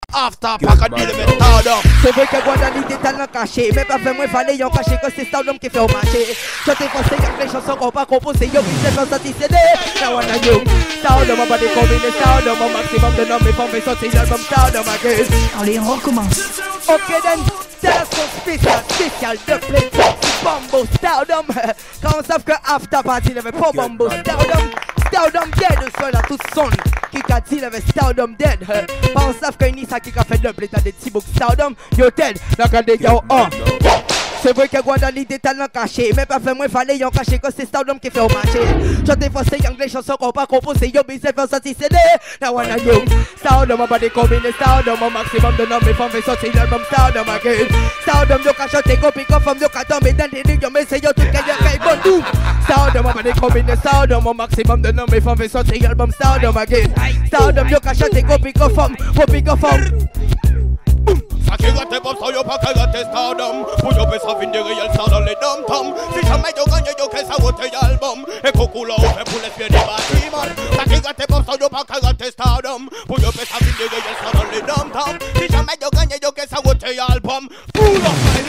After pack a deal avec Stardom. C'est vrai que Guada l'idée talent caché. Mais pas fait moins fallait y'en cacher que c'est Stardom qui fait au marché. Chanter français, y'a les chansons qu'on pas composer. Yo, il s'est fait sortir CD. Now I know you. Stardom, on va décombiner Stardom. Au maximum de noms, mais faut faire sortir l'album Stardom again. Allez, on recommence. Ok, then, c'est la son spéciale de play. Bombo Stardom. Quand on savent que After Party, il avait pas Bombo Stardom. Stardom dead, soit là tout son. Qui a dit, il avait Stardom dead. Quand on savent qu'il y a ça qui a fait le play, t'as des petits books Stardom. Yo dead, la regardez, yo, c'est vrai que Guada l'idée talent caché. Mais pas fait moins fallait y'en cacher que c'est Stardom qui fait au marché. Chanter français, anglais, chansons qu'on pas composer. Yo, bisous, fait sortir CD. Now I know you. Stardom, on va décombiner Stardom. Au maximum de noms, mais faut faire sortir l'album Stardom again. Stardom, yo, qu'à chanter, copie, qu'on forme, yo, qu'à tomber dans des lignes, mais c'est yo, tout qu'à y'en bon doux. Stardom, on va décombiner Stardom. Au maximum de noms, mais faut faire sortir l'album Stardom again. Stardom, yo, qu'à chanter, copie, qu'on forme, copie, qu'on forme. Ça qui gâte pop, ça y'a pas qu'à gâter Stardom. Pour y'a pas ça fin de réel ça dans les dom-tom. Si jamais y'a gagné, y'a qu'à ça vote album. Et coucou là, on fait pour les pieds des bâtiments. Ça qui gâte pop, ça y'a pas qu'à gâter Stardom. Pour y'a pas ça fin de réel ça dans les dom-tom. Si jamais y'a gagné, y'a qu'à ça vote album. Pull up,